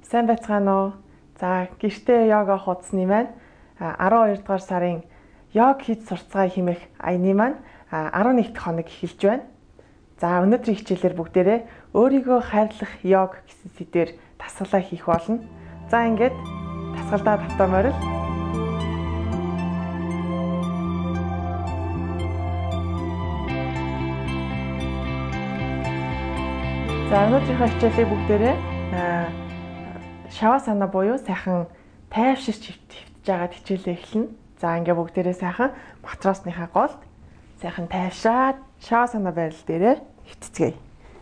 Сайн байцгаана уу? За, гэртээ йога хуудасны маань 12 дугаар сарын йог хийж сурцгаа хэмээх аяны маань 11 дахь хоног эхэлж байна. За, өнөөдрийн хичээлээр бүгдээрээ өөрийгөө хайрлах йог гэсэн сэдвээр дасгалаа хийх болно. За, ингээд дасгалдаа тавтамаарл. За, өнөөдрийнхөө хичээлийг бүгдээрээ шавасана буюу сайхан тайвширч хөвтөж байгаа хичээлээ эхэлнэ. За ингээ бүгдээрээ сайхан матрасныхаа голд сайхан тайвшаад шавасана байрал дээрээ хөвтцгээе.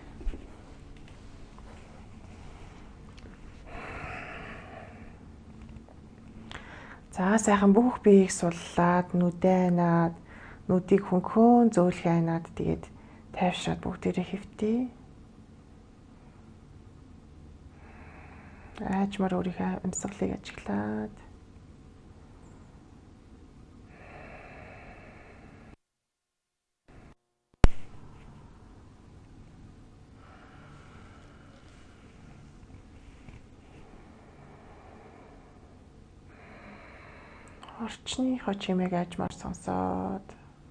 За сайхан бүх биеийг суллаад, нүдээ ханаад, нүдийг хөнхөн зөөлхий ханаад тэгээд тайвшраад бүгдээрээ хөвтөе. Аажмаар өөрийнхөө амьсгалыг ажиглаад орчныхоо чимээг аажмаар сонсоод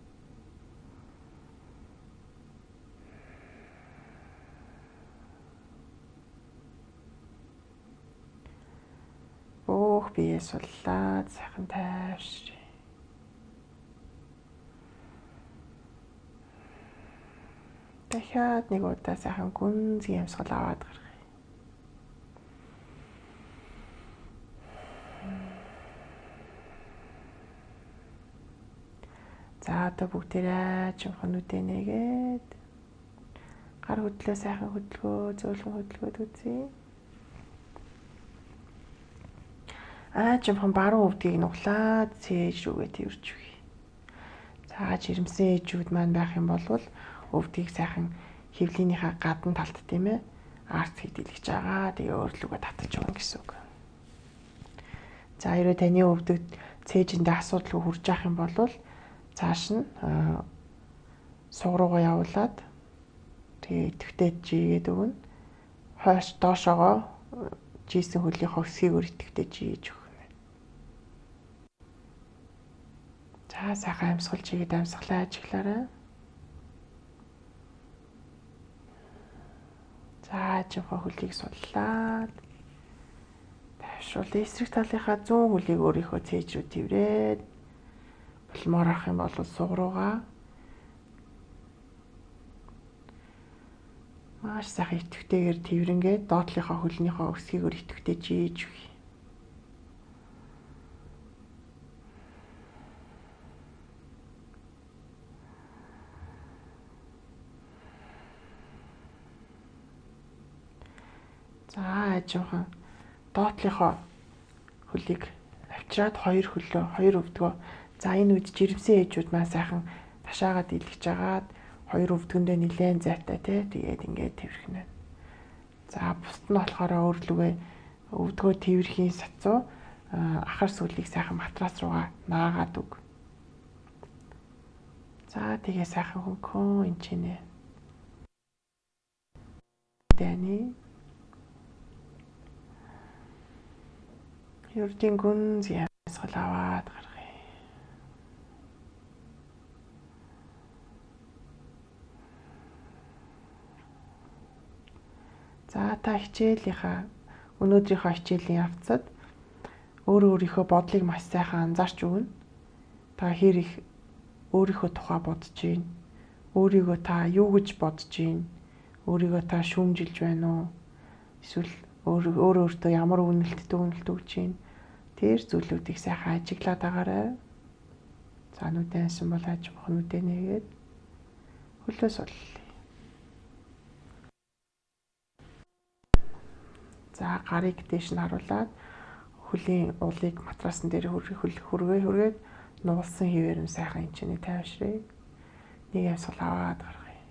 бүх биеэ суллаад сайхан тайвшраа. Дахиад нэг удаа сайхан гүнзгий амьсгал аваад гаргая. За одоо бүгдээрээ чимхэн нүдээ нэгээд гар хөдлөө сайхан хөдөлгөө, зөөлхөн хөдөлгөөд үзье. Чимхэн баруун өвдгийг нуглаад цээж рүүгээ тэрж өгье. За жирэмсэн ээжүүд маань байх юм бол өвдгийг сайхан хөвлийнийхээ гадна талд тийм ээ арт хэдэлж байгаа. Тэгээ өөрлөгөө татаж өгнө гэсэн үг. За ерөө таны өвдөд цээжиндээ асуудал хүрж явах юм бол цааш нь суг руугаа явуулаад тэгээ идэвхтэй жигээд өгнө. Хойш доошоогоо жийсэн хөлийнхөө өсгийг идэвхтэй жийж өгнө. За сайхан амьсгал чигээд амьсгалаа ажиглаарай. За жинхэнэ хөлийг суллаад тайвшруул. Эсрэг талынхаа зүүн хөлийг өөрийнхөө цээж рүү тэрврээд булмаар ах юм бол суг руугаа маш сайхан идэвхтэйгээр тэрврэнгээд доотлынхаа хөлнийхөө өсгийг идэвхтэй жийж өгье. За ажимхан доотлынхоо хөлийг авчираад хоёр өвдгөө. За энэ үед жирэмсэн ээжүүд маань сайхан ташаагаад илгэж агаад хоёр өвдгөндөө нэлээд зайтай тий. Тэгээд ингээд тэрхнэ. За бусд нь болохоор өөрлөгөө өвдгөө тэрхийн сацуу ахар сүлийг сайхан матрас руугаа наагаад өг. За тэгээ сайхан хөнгөн энчинэ. Дэни Юрдин гүнзгий амьсгал аваад гаргая. За та өнөөдрийнхөө хичээлийн явцад өөрийнхөө бодлыг маш сайхан анзаарч өгнө. Та хэр их өөрийнхөө тухай бодож байна? Өөрийгөө та юу гэж бодож байна? Өөрийгөө та шүүмжилж байна уу? Эсвэл өөртөө ямар үнэлт өгч байна? Тэр зүйлүүдийг сайхан ажиглаад агаарай. За нүдэн асан бол ажимх нүдэ нэгээд хөлөө суллаа. За гарыг дээш нь харуулад хөлийн уулыг матрасан дээр хүргээд нуулсан хിവэр нь сайхан энчний тайвшрыг нэг амьсгал аваад гаргая.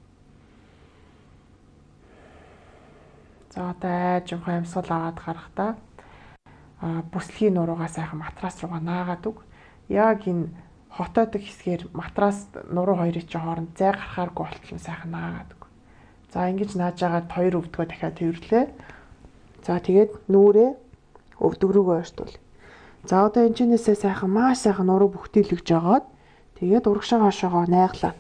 За одоо ажимхан амьсгал аваад гарахдаа бүслэгийн нуруугаа сайхан матрас руугаа наагаад өг. Яг энэ хотоодог хэсгээр матрас нуруу хоёрын чинь хооронд зай гарахааргүй болтол сайхан наагаад өг. За ингэж нааж агаад хоёр өвдгөө дахиад тэрвэрлээ. За тэгээд нүрээ өвдөг рүүгээ ойртуул. За одоо энэчнээсээ сайхан маш сайхан нуруу бүхтийлгэж жагаад тэгээд урагшаа хошоогоо найглаа.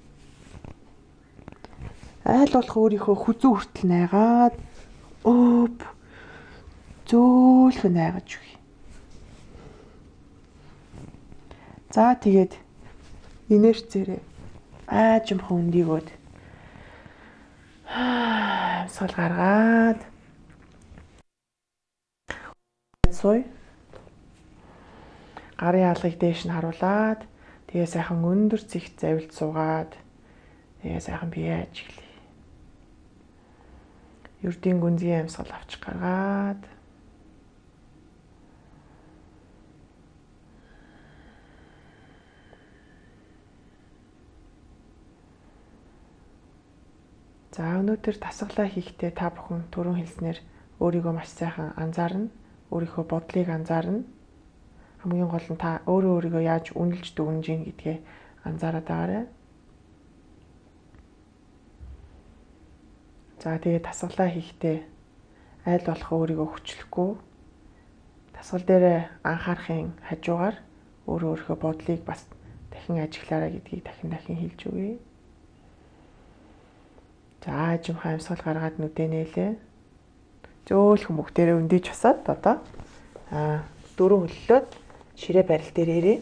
Айл болох өөрийнхөө хүзүү хүртэл найгаад зөөлхөн найгаж өгье. За тэгээд инерцээрээ аажимхан өндийгөөд амьсгал гаргаад сууя. Гарын алгыг дээш нь харуулад тэгээ сайхан өндөр цэгт завилд суугаад тэгээ сайхан бие ажиглая. Ердийн гүнзгий амьсгал авч гаргаад за өнөөдөр дасгалаа хийхдээ та бүхэн түрүүн хэлснээр өөрийгөө маш сайхан анзаарна. Өөрийнхөө бодлыг анзаарна. Хамгийн гол нь та өөрийгөө яаж үнэлж дүгнэж ийн гэдгээ анзаараад байгаарай. За тэгээд дасгалаа хийхдээ айл болох өөрийгөө хүчлэхгүй дасгал дээр анхаарахын хажуугаар өөрийнхөө бодлыг бас дахин ажиглаарай гэдгийг дахин хэлж өгье. За аажимхан амьсгал гаргаад нүдэ нээлээ. Зөөлхөн бүгдээрээ өндийж басаад одоо дөрөв хөллөөд ширээ барил дээр ирээ.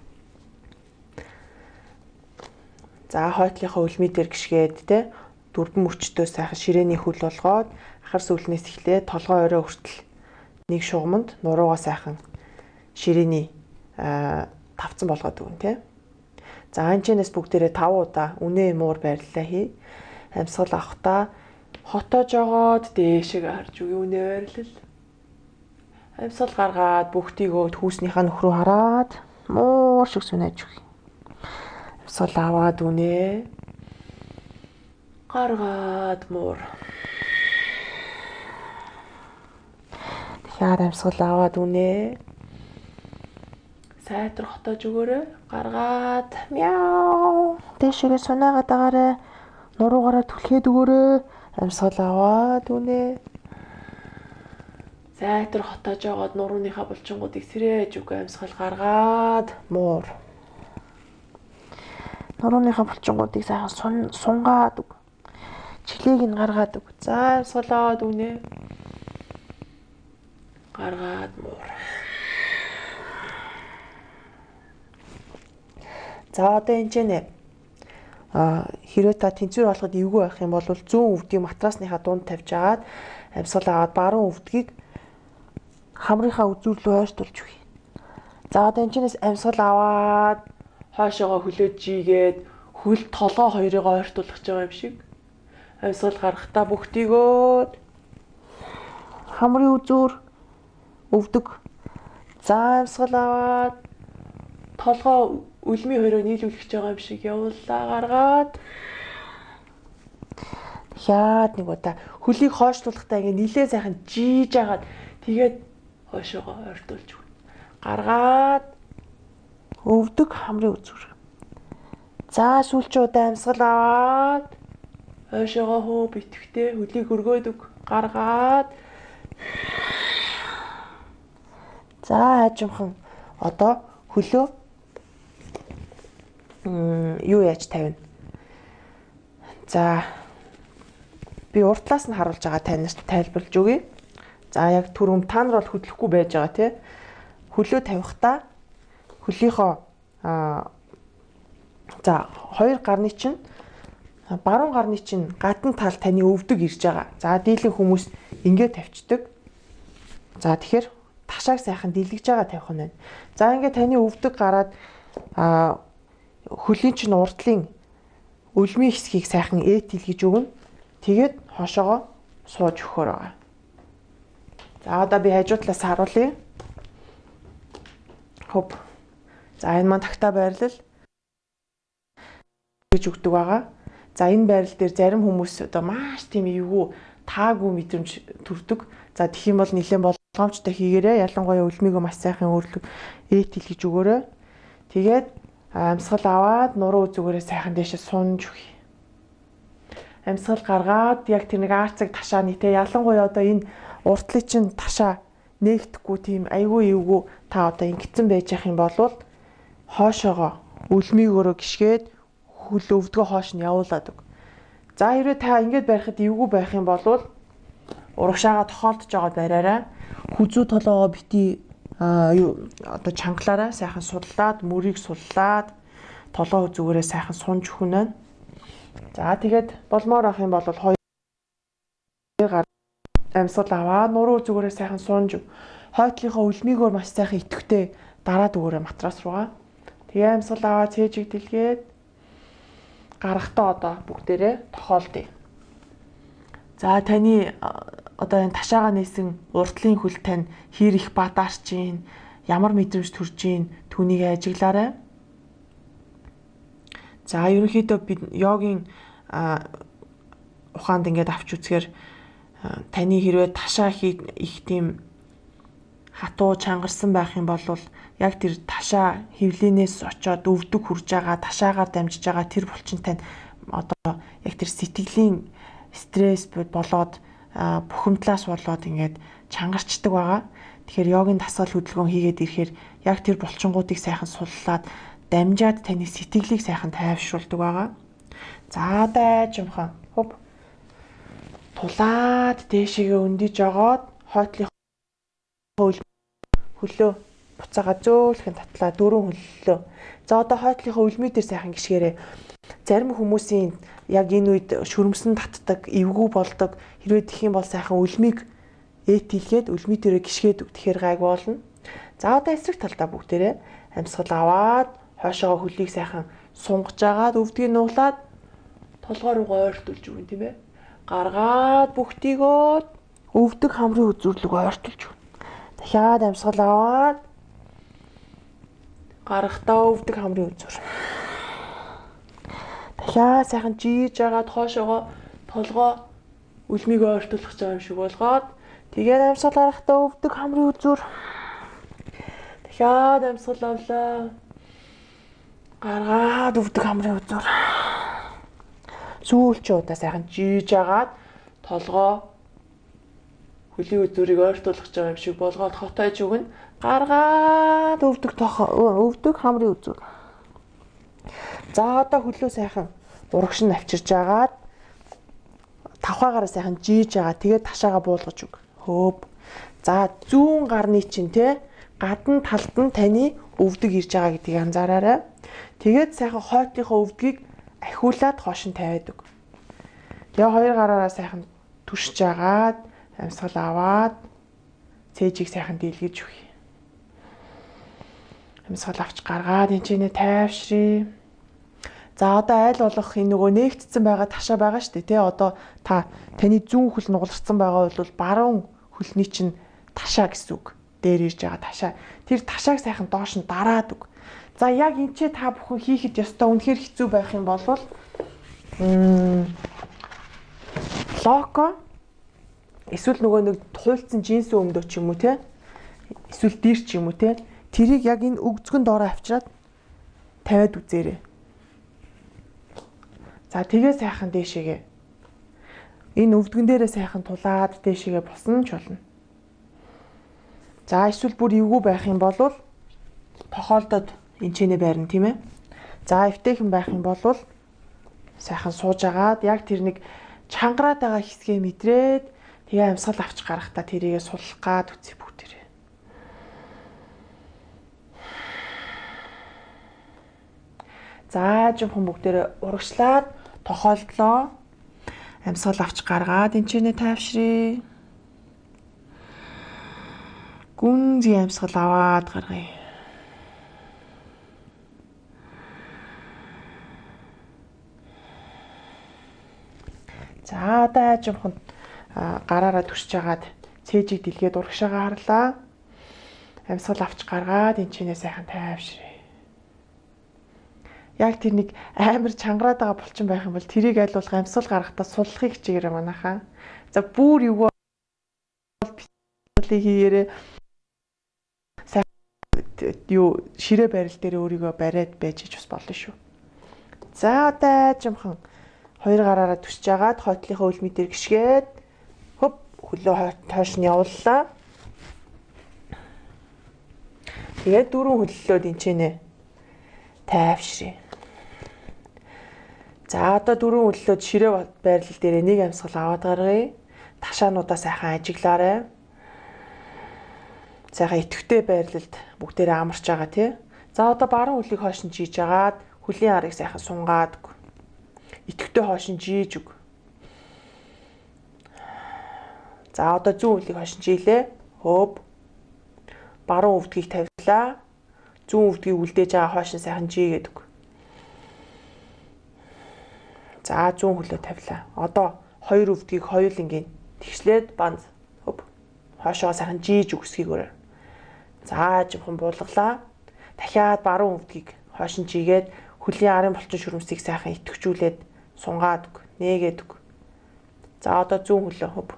За хойтлынхаа үлмий дээр гიშгээд те дөрвөн мөчтөө сайхан ширээний хөл болгоод ахар сүүлнээс эхлээд толгой орой хүртэл нэг шугамд нуруугаа сайхан ширээний тавцан болгоод өгнө те. За анчнаас бүгдээрээ 5 удаа үнэ муур бариллаа хий. Амьсгал авахтаа хотоо жогоод дээшээ харж үгүй үнэ байрлал. Амьсгал гаргаад бүгтийгөө хүүснийхаа нөхрөө хараад муур шиг сүнэж өгье. Амьсгал аваад үнэ гаргаад муур. Тэгэхээр амьсгал аваад үнэ сайтар хотоож өгөөрэй. Гаргаад мяу дээшээ сунаагаад агаарай. Нуруугаараа түлхээд өгөөрэй. Амьсгал аваад үнэ. Зайтар хотоож аваад нурууныхаа булчингуудыг сэрээж үгүй амьсгал гаргаад муур. Нурууныхаа булчингуудыг сайхан сунгаад үг. Чихлийг нь гаргаад үг. За амьсгал аваад үнэ. Гаргаад муур. За одоо энэ ч нэ хэрвээ та тэнцвэр олоход эвгүй байх юм бол зүүн өвдгийг матрасныхаа дунд тавьж агаад амьсгал аваад баруун өвдгийг хамрынхаа үзүүрлөө ойртуулж өгье. За одоо энэчнээс амьсгал аваад хойшоогоо хөлөөж жигээд хөл толгоо хоёрыг ойртуулах гэж байгаа юм шиг. Амьсгал гаргахтаа бүгтийгөө хамрын үзүүр өвдөг. За амьсгал аваад толгоо үлмийн хоёроо нийлүүлэх гэж байгаа юм шиг явуулаа гаргаад яад нэг удаа хөлийг хойшлуулахдаа ингэ нилээ сайхан жийж агаад тэгээд хойшоогоо ойртуулж өгнө. Гаргаад өвдөг хамрын үзүүр. За сүүлчийн удаа амьсгал аваад хойшоогоо хөө битгэвтэй хөлийг өргөөдөг. Гаргаад за аажимхан одоо хөлөө юу яаж тавина. За би уртлаас нь харуулж байгаа танаас тайлбарлаж өгье. За яг түрүүм та нар бол хөдлөхгүй байж байгаа тий. Хөлөө тавихтаа хөлийнхөө за хоёр гарны чинь баруун гарны чинь гадна тал таны өвдөг ирж байгаа. За дийлэн хүмүүс ингэ тавьчдаг. За тэгэхээр ташааг сайхан дэлгэж байгаа тавих нь байна. За ингэ таны өвдөг гараад хөлийн чинь урдлын үлмийн хэсгийг сайхан ээлж өгнө. Тэгээд хошоогоо сууж өгөхөр байгаа. За одоо би хажуу талаас харуулъя. Хоп. За энэ маань тагтаа байрлал гэж өгдөг байгаа. За энэ байрал дээр зарим хүмүүс одоо маш тийм эвгүй таагүй мэдрэмж төрдөг. За тэгэх юм бол нэлээд болгоомжтой хийгээрэй. Ялангуяа үлмийгөө маш сайхан өөрлөг ээлж өгөөрэй. Тэгээд амьсгал аваад нуруу үзүүгээрээ сайхан дэше сунж өгье. амьсгал гаргаад яг тэр нэг арцаг ташааны те ялангуяа одоо энэ уртлын чинь ташаа нээгдэхгүй тийм айгүй эвгүй та одоо ингэсэн байж явах юм бол хоошоогоо үлмийгөөрөө гიშгээд хөл өвдгөө хоош нь явуулаад өг. За хэрвээ та ингэж барихад эвгүй байх юм бол урагшаага тохиолдож байгаа бариараа хүзүү толгоо бити одоо чангалаараа сайхан судлаад мөрийг суллаад толгоо зүгээрээ сайхан сунж хүнэ. За тэгээд болмоор ах юм бол хоёр гар амьсгал аваад нуруу зүгээрээ сайхан сунж хойтлынхоо үлмийгөөр маш сайхан идэвхтэй дараад өгөөрэй матрас руугаа. Тэгээ амьсгал аваад цээжийг дэлгээд гарахтаа одоо бүгдээрээ тохиолдъё. За таны одоо энэ ташаага нээсэн уртлын хөл тань хэр их бадаарч гин, ямар мэдрэмж төрж гин түүнийг ажиглаарай. За ерөнхийдөө бид йогийн ухаанд ингээд авч үзэхээр таны хэрвээ ташаа их тийм хатуу чангарсан байх юм бол яг тэр ташаа хөвлөнөөс очоод өвдөг хурж байгаа ташаагаар дамжиж байгаа тэр булчин тань одоо яг тэр сэтгэлийн стресс болоод бухимдлаас болоод ингээд чангарчдаг байгаа. Тэгэхээр йогийн дасгал хөдөлгөөн хийгээд ирэхээр яг тэр булчингуудыг сайхан суллаад дамжаад таны сэтгэлийг сайхан тайвшруулдаг байгаа. За дайжмхан хөп тулаад дээшээгээ өндөж жогоод хойтлын хөлөө буцаага зөөлхөн татлаа дөрөв хөллөө. За одоо хойтлынхаа үлмий дээр сайхан гიშгээрээ. Зарим хүмүүсийн яг энэ үед шүрмсэн татдаг, эвгүй болдог. Хэрвээ тэх юм бол сайхан үлмийг ээтилгээд үлмий дээрээ гიშгээд тэгэхээр гайг болно. За одоо эсрэг талдаа бүгдээрээ амьсгал аваад хойшоогоо хөлийг сайхан сунгаж агаад өвдгийг нуулаад толгой руугаа ойртуулж өгнө тийм ээ. Гаргаад бүгтийгөө өвдөг хамрын үзүүрлэг ойртуулж өгнө. Дахиад амьсгал аваад гарахтаа өвдөг хамрын үзүүр. Дахиад сайхан жийж агаад хоошоогоо толгой үлмийг ойртуулах гэж байгаа юм шиг болгоод тэгээд амьсгал гарахтаа өвдөг хамрын үзүүр. Дахиад амьсгал авлаа. Гаргаад өвдөг хамрын үзүүр. Сүүлчээ удаа сайхан жийж агаад толгой хөлийн үзүүрийг ойртуулах гэж байгаа юм шиг болгоод хотойж өгнө. Гаргаад өвдөг хамрын үзүүр. За одоо хөлөө сайхан урагш нь авчирж агаад тавхаагаараа сайхан жийж агаад тэгээд ташаага буулгаж өг. Хөөп. За зүүн гарны чинь те гадна талд нь таны өвдөг ирж байгаа гэдгийг анзаараарай. Тэгээд сайхан хойтлынхоо өвдгийг ахиулаад хоош нь тавиад өг. Тэгээ хоёр гараараа сайхан түшж агаад амьсгал аваад цээжийг сайхан дийлгэж өгье. Амьсгал авч гаргаад энэчнээ тайвшрий. За одоо айл болох энэ нөгөө нээгдсэн байгаа ташаа байгаа шүү дээ тий. Одоо таны зүүн хөл нугаларсан байгаа бол баруун хөлний чинь ташаа гэсэн үг. Дээр ирж байгаа ташаа. Тэр ташааг сайхан доош нь дараад өг. За яг энэ ч та бүхэн хийхэд ёстой үнэхээр хэцүү байх юм бол локо эсвэл нөгөө нэг хуйлцсан джинс өмдөө ч юм уу те эсвэл дир ч юм уу те тэрийг яг энэ өгзгөн доороо авчираад тавиад үзээрэй. За тэгээ сайхан дээшээгээ энэ өвдгөн дээрээ сайхан тулаад дээшээгээ босно ч болно. За эсвэл бүр эвгүй байх юм бол тохиолдоод энчэнэ байрна тийм ээ. За эвтэйхэн байх юм бол сайхан сууж агаад яг тэр нэг чангараад байгаа хэсгээ мэдрээд тэгээ амьсгал авч гарахтаа тэрийгээ суллах гад үгүй бүгдээрээ. За жинхэнэ бүгдээрээ урагшлаад тохиолдлоо. Амьсгал авч гаргаад энчэнэ тайвшрий. Гүнзгий амьсгал аваад гаргая. За одоо жинхэнэ гараараа төрж агаад цээжийг дэлгээд урагшаагаа харлаа. Амьсгал авч гаргаад энчнээ сайхан тайвшрий. Яг тэр нэг амар чангараад байгаа булчин байх юм бол тэрийг айлуулах амьсгал гаргахтаа суллахыг хичээгээрэй манайхаа. За бүр юу хийгээрээ юу ширээ барил дээр өөрийгөө бариад байж бас болно шүү. За одоо жимхан Хоёр гараараа төсч агаад хойтлынхаа үлмий дээр гიშгээд хөп хөлөө хойш нь явууллаа. Тэгээд дөрөв хөллөөд энчэнэ тайвшрээ. За одоо дөрөв хөллөөд ширээ байрлал дээр нэг амьсгал аваад гаргая. Ташаануудаа сайхан ажиглаарай. Сайхан идэвхтэй байрлалд бүгдээрээ амарч байгаа тий. За одоо баруун хөлийг хойш нь жийж агаад хөлийн арыг сайхан сунгаад идэвхтэй хойш нь жийж өг. За одоо зүүн хөлийг хойш нь жийлээ. Хөп. Баруун өвдгийг тавилаа. Зүүн өвдгийг үлдээж байгаа хойш нь сайхан жийгээд өг. За зүүн хөлөө тавилаа. Одоо хоёр өвдгийг хоёулангийн тэгшлээд банз. Хөп. Хойшоо сайхан жийж өгсгийг өрөө. За жоохон буулгалаа. Дахиад баруун өвдгийг хойш нь жигээд хөлийн арын булчин шүрмсийг сайхан идэвхжүүлээд сунгаад өг. Нээгээд өг. За одоо зүүн хөлөө хөп.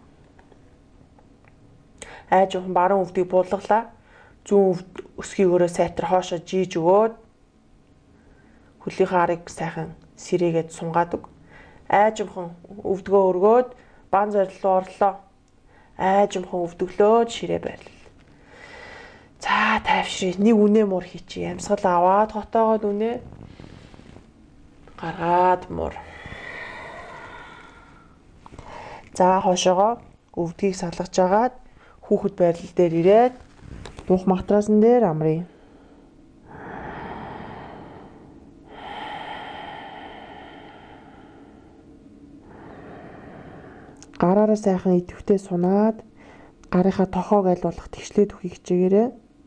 Жоохон баруун өвдгийг буулгалаа. Зүүн өвд өсгийг өрөө сайтар хоошоо жийж өгөөд хөлийнхаа арыг сайхан сэрээгээд сунгаад өг. Жоохон өвдгөө өргөөд бан зорил руу орлоо. Жоохон өвдөглөөд ширээ байрлал. За тайвшрээ. Нэг үнэ муур хийчихье. Амьсгал аваад хотоогоод үнэ. Гаргаад муур. За хойшоогоо өвдгийг салгаж агаад хүүхэд байрлал дээр ирээд мух матрасан дээр амръя. Гараараа сайхан идэвхтэй сунаад гарынхаа тохоог айлуулах тэгшлээд өгөх хичээгээрээ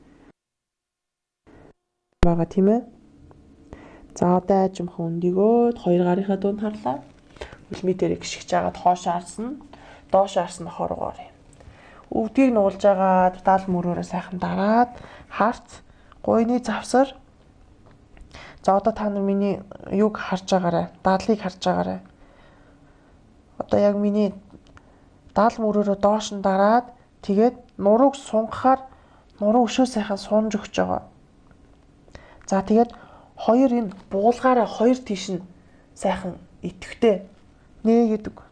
байгаа тийм ээ. За одоо аажимхан өндөгөөд хоёр гарынхаа дунд харлаа. Үлмий дээр гიშгэж агаад хоошоо харсан, доош харсан хоргоор. Өвдгийг нуулж агаад тал мөрөөрөө сайхан дараад харц гойны завсар. За одоо та нар миний юг харж байгаарай. Даалыг харж байгаарай. Одоо яг миний даал мөрөөрөө доош нь дараад тэгээд нурууг сунгахаар нуруу өшөө сайхан сунж өгч байгаа. За тэгээд хоёр энэ буулгаараа хоёр тийш нь сайхан идэвхтэй нээгээд өг.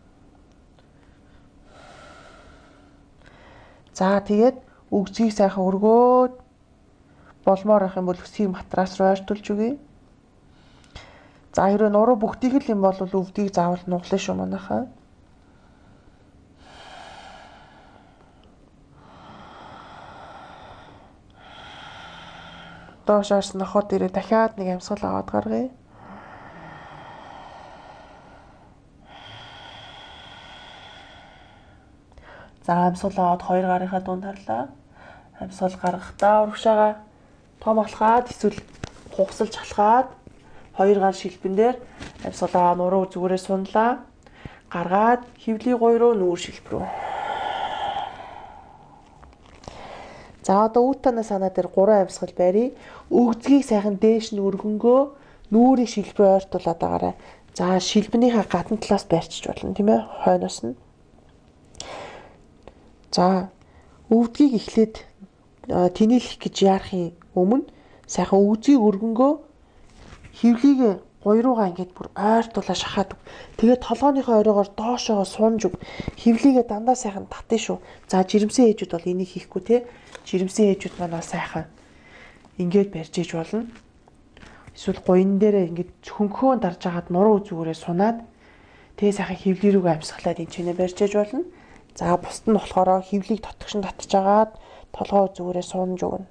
За тэгээд өгзгийг сайхан өргөөд болмоор ах юм бол өсгийг матрас руу ойртуулж өгье. За хэрвээ нуруу бүгдийг л юм бол өвдгийг заавал нуглаа шүү манайхаа. Доош харсан нохоо дээрээ дахиад нэг амьсгал аваад гаргая. За амьсгал аваад хоёр гарынхаа дунд харлаа. Амьсгал гаргахдаа урагшаага том алхаад эсвэл хугасалж алхаад хоёр гар шилбэн дээр амьсгал аваа нуруу зүгээрээ сунлаа. Гаргаад хөвлийн гой руу нүүр шилб рүү. За одоо үүтана санаа дээр 3 амьсгал барья. Өгзгийг сайхан дээш нь өргөнгөө нүүрийг шилб рүү ойртуулад байгаарай. За шилбэнийхээ гадна талаас барьчих болно тийм ээ. Хойноос нь. За өвдгийг эхлээд тэнэлэх гэж яарахын өмнө сайхан өгзгийг өргөнгөө хөвлийг гой руугаа ингээд бүр ойртуулаа шахаад. Тэгээд толгойнхоо оройгоор доошоо сунж өг. Хөвлийгээ дандаа сайхан татна шүү. За жирэмсэн ээжүүд бол энийг хийхгүй те. Жирэмсэн ээжүүд манаа сайхан ингээд барьж ээж болно. Эсвэл гойн дээрээ ингээд хөнгөхөөн дарж агаад нуруу зүгээрээ сунаад тэгээ сайхан хөвлий рүүгээ амьсгалаад энэ ч нэ барьж ээж болно. За бусд нь болохоор хөвлийг тотгошин татж агаад толгой зүгээрээ сунж өгнө.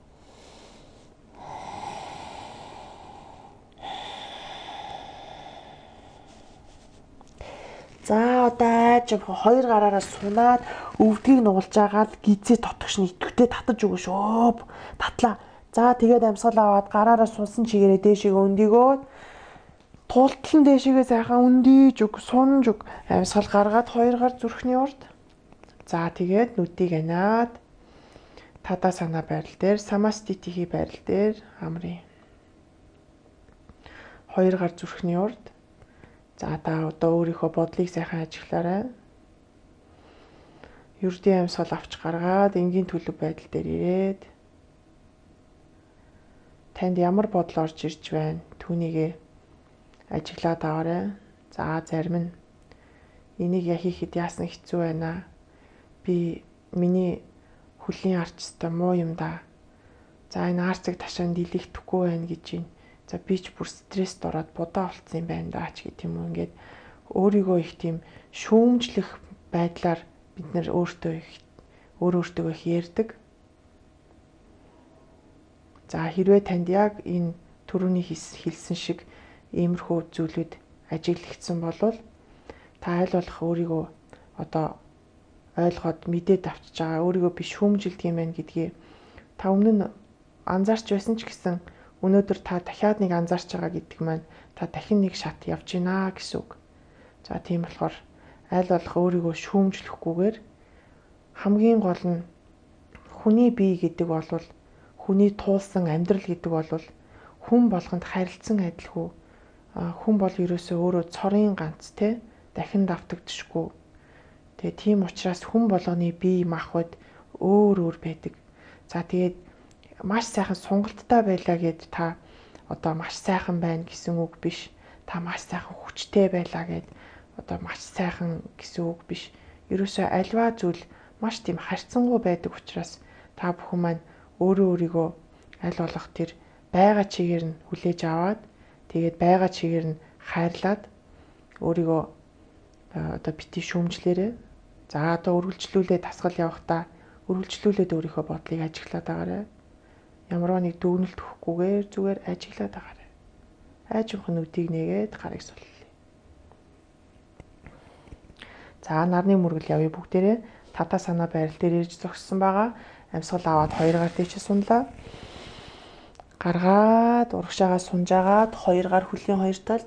За одоо жоохон хоёр гараараа сунаад өвдгийг нуулж агаад гизээ тотгошин идэвхтэй татаж өгнө шүү. Татлаа. За тэгээд амьсгал аваад гараараа сунсан чигээрээ дээшээ өндөгөөд тултлан дээшээгээ сайхан өндийж өг, сунж өг. Амьсгал гаргаад хоёр гар зүрхний урд. За тэгээд нүдийг аниад тада санаа байрал дээр самаститихийн байрал дээр амръя. Хоёр гар зүрхний урд. За та одоо өөрийнхөө бодлыг сайхан ажиглаарай. Ердийн амьсгал авч гаргаад энгийн төлөв байдал дээр ирээд танд ямар бодол орж ирж байна түүнийгээ ажиглаад аваарай. За зарим нь энийг хийхэд яасан хэцүү байна. Миний хөлийн арчстай муу юм да. За энэ арцыг ташаанд илэгдэхгүй байна гэж байна. За би ч бүр стресст ороод будаа болцсон юм байна даа ч гэх юм уу. Ингээд өөрийгөө их тийм шүүмжлэх байдлаар бид нэр өөртөө их ярьдаг. За хэрвээ танд яг энэ түрүүний хэлсэн шиг иймэрхүү зүйлүүд ажиглагдсан бол та аль болох өөрийгөө одоо ойлгоод мэдээд авчиж байгаа өөрийгөө би шүүмжилдэг юм байна гэдгийг та өмнө нь анзаарч байсан ч гэсэн өнөөдөр та дахиад нэг анзаарч байгаа гэдэг маань та дахин нэг шат явж гинэ гэсэн үг. За тийм болохоор аль болох өөрийгөө шүүмжлэхгүйгээр хамгийн гол нь хүний бие гэдэг бол хүний туулсан амьдрал гэдэг бол хүн болгонд харилцсан адилгүй. Хүн бол ерөөсөө өөрөө цорын ганц дахин давтагдчихгүй. Тэгээ тийм учраас хүн болгоны бие махбод өөр байдаг. За тэгээд маш сайхан сунгалттай байлаа гэд та одоо маш сайхан байна гэсэн үг биш. Та маш сайхан хүчтэй байлаа гэд одоо маш сайхан гэсэн үг биш. Ерөөсөө альва зүйл маш тийм харьцангуй байдаг учраас та бүхэн маань өөрийгөө аль болох тэр байгаа чигээр нь хүлээж аваад тэгээд байгаа чигээр нь хайрлаад өөрийгөө одоо бити шүүмжлээрээ. За одоо үргэлжлүүлээд тасгал явахдаа үргэлжлүүлээд өөрийнхөө бодлыг ажиглаад байгаарай. Ямарваа нэг дүгнэлт өгөхгүйгээр зүгээр ажиглаад байгаарай. Айжмхан нүдийг нээгээд гарыг суллаа. За нарны мөргөл явъя бүгдээрээ. Тавтаа санаа байрал дээр ирж зогссон байгаа. Амьсгал аваад 2 гар дэше сунлаа. Гаргаад урагшаагаа сунжаагаад 2 гар хөлийн 2 талд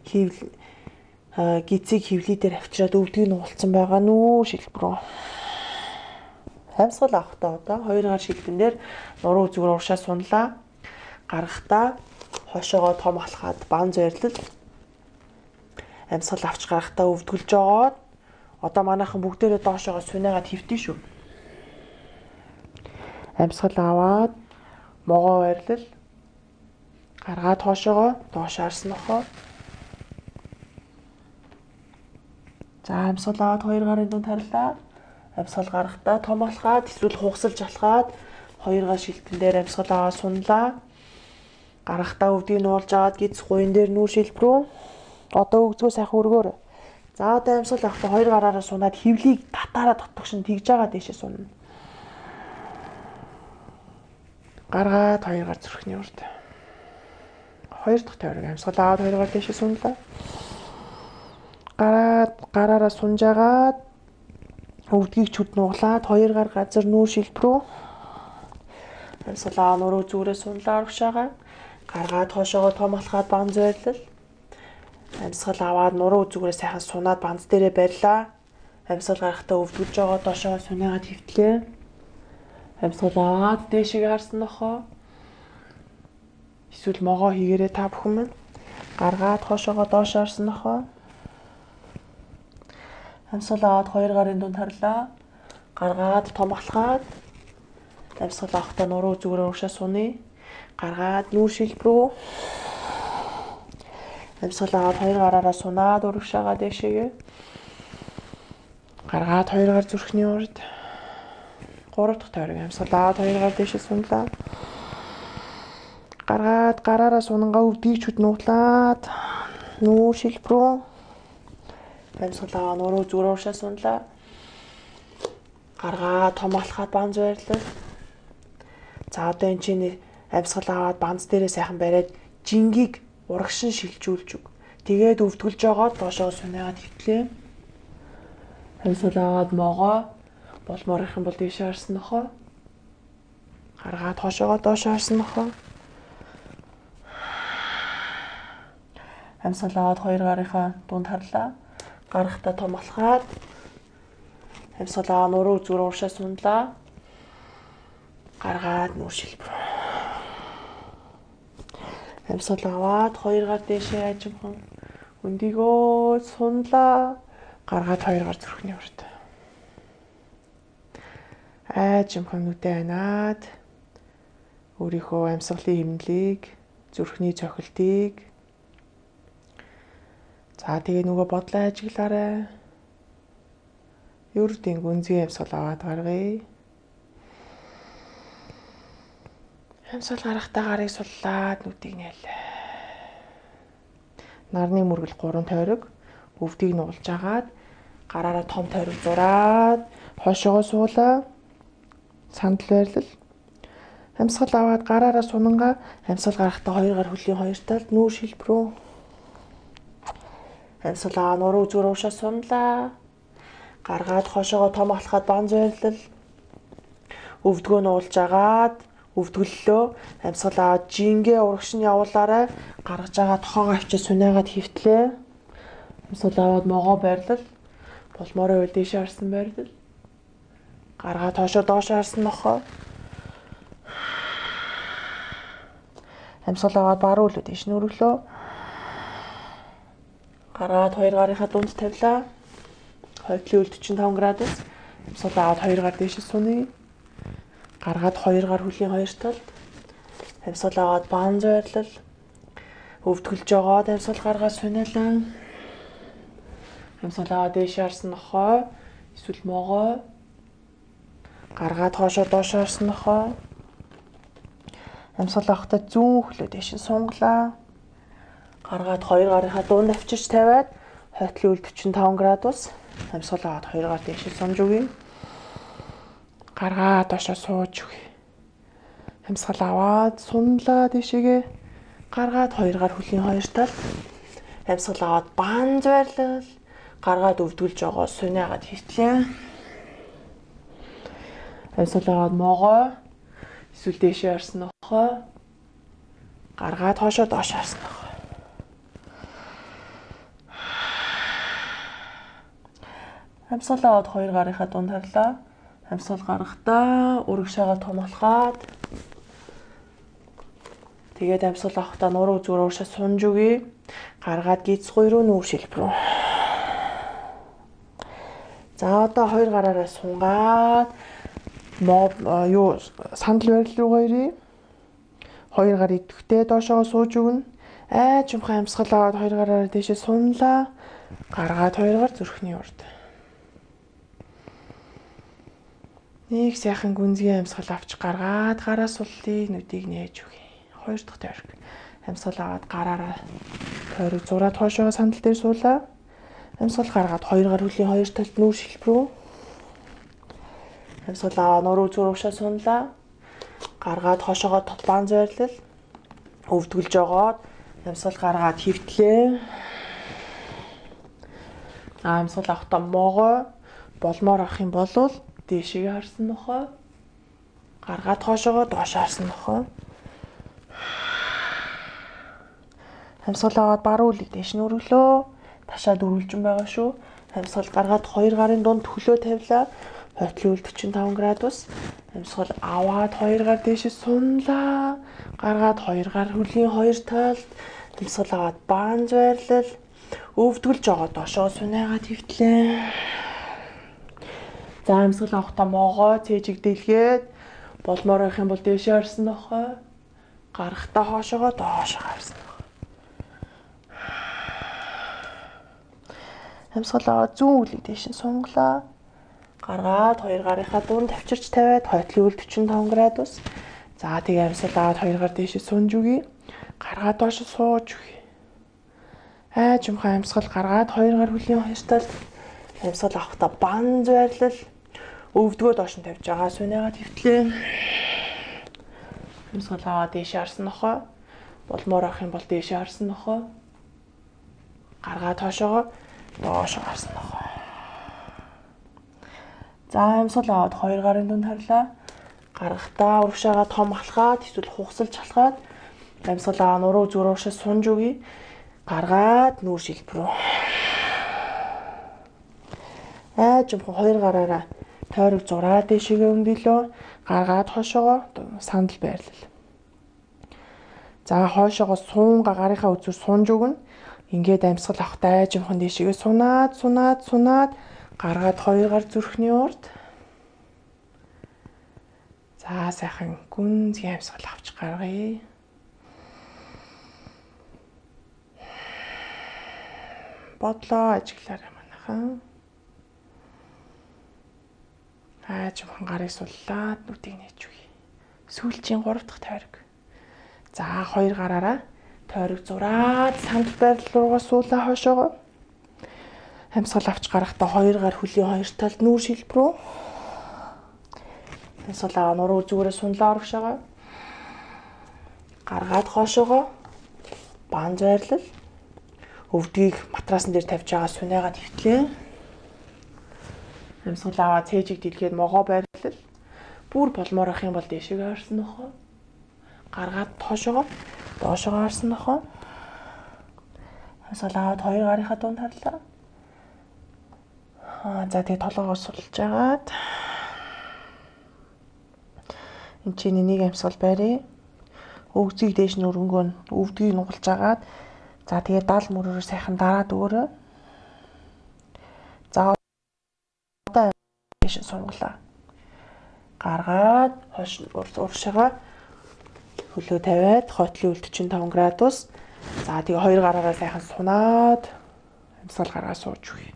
гизийг хөвлий дээр авчираад өвдгийг нь уулцсан байгаа нүү шилбэр. Амьсгал авахдаа одоо 2 гар шилбэн дээр нуруу зүгээр урагшаа сунлаа. Гаргахдаа хошоогоо том алхаад бан зойрлол. Амьсгал авч гаргахдаа өвдгөлж жоод одоо манайхан бүгдээрээ доошоогоо сунаагаад хөвтөн шүү. Амьсгал аваад могоо байрлал. Гаргаад хоошоогоо доош харснохоо. За амьсгал аваад 2 гарын дунд харлаа. Амьсгал гаргахдаа том алхаад эсвэл хугасалж алхаад 2 гар шилтэн дээр амьсгал аваад сунлаа. Гаргахдаа өвдгийг нь уулж аваад гиз гуйн дээр нүүр шилбрүү. Одоо өгзгөө сайхан өргөөр. За одоо амьсгал авахдаа 2 гараараа сунаад хөвлийг татаараа дотгошин тэгж байгаа дэшээ сунна. Гаргаад 2 гар зүрхний урд. 2 дахь тойрог амьсгал аваад 2 гар дэшээ сунлаа. Гараад гараараа сунжаагаад өвдгийг чүд нуглаад 2 гар газар нүүр шилбрүү. Амьсгал аваа нуруу зүрээ сунлаа урагшаагаа. Гаргаад хоошоогоо том алхаад бан зойрлол. Амьсгал аваад нуруу зүгээрээ сайхан сунаад банз дээрээ барьлаа. Амьсгал гаргахдаа өвдгөлж байгаа доошоо сунаагаад хөвтлээ. Амьсгал аваад дээшээ харсан нохоо. Эсвэл могоо хийгээрээ та бүхэн минь. Гаргаад хоошоогоо доош харсан нохоо. Амьсгал аваад 2 гарын дунд харлаа. Гаргаад том алхаад. Амьсгал авахдаа нуруу зүгээрээ урагшаа суны. Гаргаад нүүр шилбрүү. Амьсгал аваад 2 гараараа сунаад урагшаагаа дээшээгээ. Гаргаад 2 гар зүрхний урд. 3 дахь тойрог амьсгал аваад 2 гар дээшээ сунлаа. Гаргаад гараараа сунангаа өвдгийг чүд нуглаад нүүр шилбрүү. Амьсгал аваа нуруу зүрээ урагшаа сунлаа. Гаргаад том алхаад банз байрлал. За одоо энэ чинь амьсгал аваад банз дээрээ сайхан бариад жингийг урагшин шилжүүлж өг. Тэгээд өвдгөлж байгаа доошоо сунаагаад хөвтлээ. Амьсгал аваад могоо болмоор их юм бол дээшээ харсан нохоо. Гаргаад хоошоогоо доош харсан нохоо. Амьсгал аваад 2 гарынхаа дунд харлаа. Гаргахдаа том алхаад. Амьсгал аваа нуруу зүрээ урагшаа сунлаа. Гаргаад нүүр шилбэр. Амьсгал аваад 2 гар дээшээ ажимхан өндийгөө сунлаа. Гаргаад 2 гар зүрхний урд. Ажимхан нүдээ анаад өөрийнхөө амьсгалын хэмнэлийг, зүрхний цохилтыг. За тэгээ нөгөө бодлоо ажиглаарай. Ердийн гүнзгий амьсгал аваад гаргая. Амьсгал гарахдаа гарыг суллаад нүдийг нээлээ. Нарны мөргөл 3 тойрог өвдгийг нуулж агаад гараараа том тойрог зураад хойшоогоо суулаа. Сандал байрлал. Амьсгал аваад гараараа сунангаа амьсгал гарахдаа 2 гар хөлийн 2 талд нүүр шилб рүү. Амьсгал аваа нуруу зүгээр уушаа сунлаа. Гаргаад хойшоогоо том алхаад банз байрлал. Өвдгөө нуулж агаад өвдгөллөө амьсгал аваад жингээ урагш нь явуулаарай. Гаргаж агаад тоогоо авчиж сунаагаад хөвтлээ. Амьсгал аваад могоо байрлал. Болмоороо үл дээшээ харсан байрлал. Гаргаад хоошоо доошоо харсан нохоо. Амьсгал аваад баруун үлээ дээш нь өргөлөө. Гаргаад 2 гарынхаа дунд тавилаа. Хойтлын үл 45 градус. Амьсгал аваад 2 гар дээшээ суны. Гаргаад 2 гар хөлийн 2 талд. Амьсгал аваад банз байрлал. Өвдгөлж жогоод амьсгал гаргаад суниалаа. Амьсгал аваад дээшээ харсан нохоо. Эсвэл могоо. Гаргаад хоошоо доошоо харсан нохоо. Амьсгал авахдаа зүүн хөлөө дээш нь сунглаа. Гаргаад 2 гарынхаа дунд авчирч тавиад хойтлын үл 45 градус. Амьсгал аваад 2 гар дээшээ сунж өгье. Гаргаад доошоо сууж өгье. Амьсгал аваад сунлаа дээшээгээ. Гаргаад 2 гар хөлийн 2 талд. Амьсгал аваад банз байрлал. Гаргаад өвдгөлж жогоо сунаагаад хөвтлээ. Амьсгал аваад могоо. Эсвэл дээшээ харсан нохоо. Гаргаад хоошоо доошоо харсан нохоо. Амьсгал аваад 2 гарынхаа дунд харлаа. Амьсгал гаргахдаа урагшаагаа том алхаад. Тэгээд амьсгал авахдаа нуруу зүгээр уушаа сунж өгье. Гаргаад гидсгүй рүү нүүр шилб рүү. За одоо 2 гараараа сунгаад сандал байрлал руу ирье. 2 гар идэвхтэй доошоо сууж өгнө. Жимхэн амьсгал аваад 2 гараараа дээшээ сунлаа. Гаргаад 2 гар зүрхний урд. Нэг сайхан гүнзгий амьсгал авч гаргаад гараа суллыг нүдийг нээж өгье. 2 дахь тойрог. Амьсгал аваад гараараа тойрог зураад хойшоо сандал дээр суулаа. Амьсгал гаргаад 2 гар хөлийн 2 талд нүүр шилб рүү. Амьсгал аваад нуруу зүгээр уушаа сунлаа. Гаргаад хойшоогоо банз байрлал. Өвдгөлж жогоод амьсгал гаргаад хөвтлээ. Амьсгал авахдаа могоо болмоор авах юм бол дээшээ харсан нохоо. Гаргаад хоошоогоо доошоо харсан нохоо. Амьсгал аваад баруун үлийг дээш нь өргөлөө. Ташаад өргөлжин байгаа шүү. Амьсгал гаргаад 2 гарын дунд хөлөө тавилаа. Хойтлын үл 45 градус. Амьсгал аваад 2 гар дээшээ сунлаа. Гаргаад 2 гар хөлийн 2 талд. Амьсгал аваад банз байрлал. Өвдгөлж жогоо доошоо сунаагаад хөвтлээ. За амьсгал авахдаа могоо цээжиг дэлгээд болмоор байх юм бол дээшээ харсан нохоо. Гарахдаа хоошоогоо доошоо харсан нохоо. Амьсгал аваад зүүн үлийг дээш нь сунглаа. Гаргаад 2 гарынхаа дунд авчирч тавиад хойтлын үл 45 градус. За тэгээ амьсгал аваад 2 гар дээшээ сунж өгье. Гаргаад доошоо сууж өгье. Жимхэн амьсгал гаргаад 2 гар хөлийн 2 талд. Амьсгал авахдаа банз байрлал. Өвдгөө доош нь тавьж байгаа сунаагаад хөвтлээ. Амьсгал аваад дээшээ харсан нохоо. Болмоор авах юм бол дээшээ харсан нохоо. Гаргаад хоошоогоо доошоо харсан нохоо. За амьсгал аваад 2 гарын дунд харлаа. Гаргахдаа урагшаагаа том алхаад эсвэл хугасалж алхаад амьсгал аваа нуруу зүгээр уушаа сунж өгье. Гаргаад нүүр шилб рүү. Жимхэн 2 гараараа тойрог зураад дээшээгээ өмдөлөө. Гаргаад хойшоогоо сандал байрлал. За хойшоогоо суунга гарынхаа үзүүр сунж өгнө. Ингээд амьсгал авахдаа жимхэн дээшээгээ сунаад гаргаад 2 гар зүрхний урд. За сайхан гүнзгий амьсгал авч гаргая. Бодлоо ажиглаарай манайхаа. Аажимхан гарыг суллаад нүдийг нээж өгье. Сүүлчийн 3 дахь тойрог. За 2 гараараа тойрог зураад санд байрлал руугаа суулаа хойшоогоо. Амьсгал авч гарахдаа 2 гар хөлийн 2 талд нүүр шилбэр рүү. Амьсгалаа нуруу зүгээрээ сунлаа урагшаага. Гаргаад хойшоогоо. Баан зайрлал. Өвдгийг матрасан дээр тавьж байгаа сунаагаад хөвтлээ. Амьсгалаа цээжийг дэлгээд могоо байрлал. Бүр болмоор ах юм бол дээшээ харсан нөхөө. Гаргаад тоошоогоо. Доошоо харсан нөхөө. Амьсгалаа 2 гарынхаа дунд харлаа. За тэгээ толгоогоо сулж агаад. Энд чинь нэг амьсгал байрыг. Өгзгийг дээш нь өрөнгөө нь өвдгийг нугалж агаад. За тэгээ дал мөрөөр сайхан дараад өгөөрэй. За одоо дээш сунглаа. Гаргаад хойш урагшаага хөлөө тавиад хойтлын үлд 45 градус. За тэгээ 2 гараараа сайхан сунаад амьсгал гаргаа сууж өгье.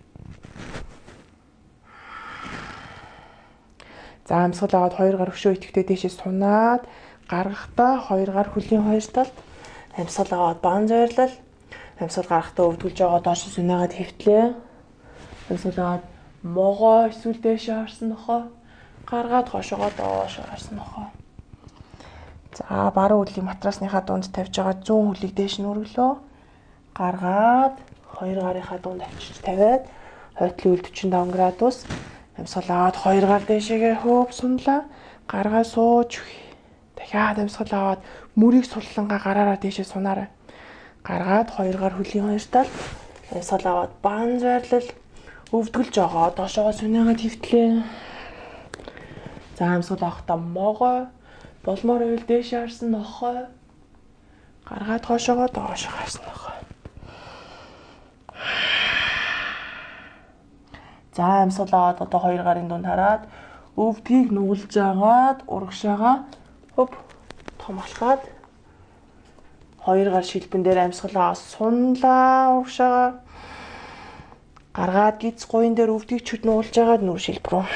За амьсгал аваад 2 гар өшөө итгэхдээ дээшээ сунаад гаргахдаа 2 гар хөлийн 2 талд амьсгал аваад баан зайрлал. Амьсгал гаргахдаа өвдгөлж байгаа доош сүнээгээд хөвтлээ. Амьсгал аваад могоо эсвэл дээшээ харсан нөхөө. Гаргаад хошоогоо доош харсан нөхөө. За баруун хөлийн матрасныхаа дунд тавьж байгаа зүүн хөлийг дээш нь өргөлөө. Гаргаад 2 гарынхаа дунд авчиж тавиад хойтлын үлд 45 градус. Амьсгал аваад 2 гар дээшээгээ хөөп сунлаа. Гаргаа сууж өгье. Дахиад амьсгал аваад мөрийг суллангаа гараараа дээшээ сунаарай. Гаргаад 2 гар хөлийн 2 талд амьсгал аваад баан зайрлал. Өвдгөлж байгаа доошоогоо сүнээгээд хөвтлээ. За амьсгал авахдаа могоо болмоор байвал дээшээ харсан нохой. Гаргаад хоошоогоо доошоо харсан нохой. За амьсгал аваад одоо 2 гарын дунд хараад өвдгийг нугалж агаад урагшаага хөп том алхаад 2 гар шилбэн дээр амьсгалаа сунлаа урагшаага гаргаад гиз гуйн дээр өвдгийг чөд нуулж агаад нүр шилбэр рүү.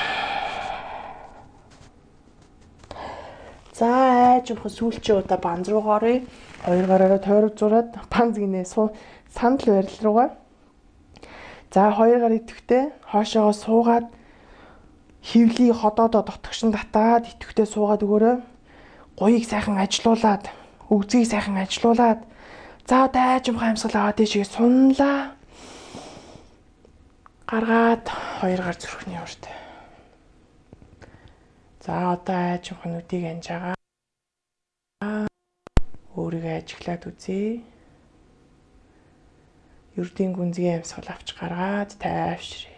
За айжмхан сүүлчийн удаа банз руу оръё. 2 гараараа тойрог зураад банз гинэ сандал байрлал руугаа. За 2 гар идэвхтэй хоошоогоо суугаад хевлийг ходоодоо дотгошин татаад идэвхтэй суугаад өгөөрэй. Гуйг сайхан ажилуулад, өгзгийг сайхан ажилуулад. За одоо айжмхан амьсгал аваад дээшээ сунлаа. Гаргаад 2 гар зүрхний урт. За одоо айжмхан нүдийг анжаагаа. Өөрийгөө ажиглаад үзье. Ердийн гүнзгий амьсгал авч гаргаад тайвширъя.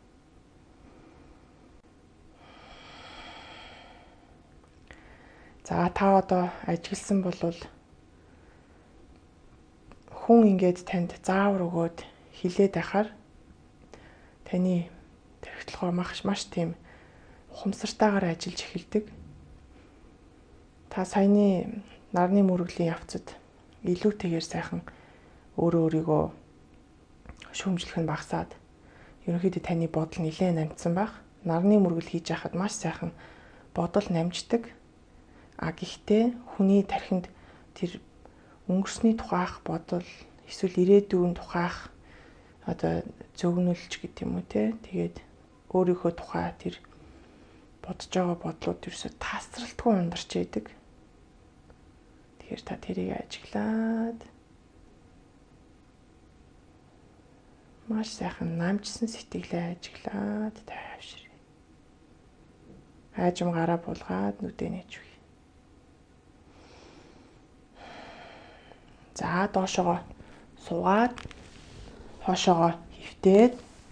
За та одоо ажигласан болвол хүн ингээд танд заавар өгөөд хилээд байхаар таны тархитлогоо маш тийм ухамсартайгаар ажиллаж эхэлдэг. Та саяны нарны мөргөлийн явцад илүүтэйгээр сайхан өөрийгөө шүүмжлэх нь багасаад ерөнхийдөө таны бодол нэлээд намжсан байх. Нарны мөргөл хийж байхад маш сайхан бодол намждаг. Гэхдээ хүний тархинд тэр өнгөрсний тухайх бодол эсвэл ирээдүйн тухайх одоо зөгнөлч гэдэг юм уу те. Тэгээд өөрийнхөө тухай тэр бодож байгаа бодлууд ерөөсө тасралтгүй ундарч идэг. Тэгэхээр та тэрийг ажиглаад маш сайхан намжсан сэтгэлээ ажиглаад тайвширъя. Айжм гараа булгаад нүдээ нээж өгье. За доошоогоо суугаад хоошоогоо хөвтөөд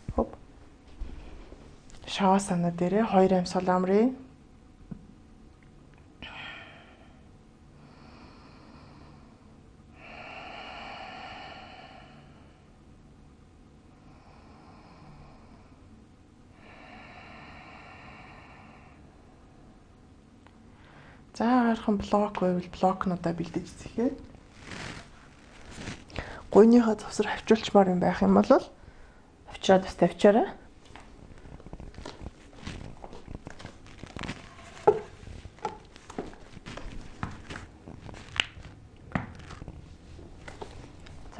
шавасана дээрээ 2 амьсгал амръя. За харахын блок байвал блокнуудаа бэлдэж зэхээ. Гуйныхаа завсар хавчуулчмаар юм байх юм бол авчираад бас тавьчаарай.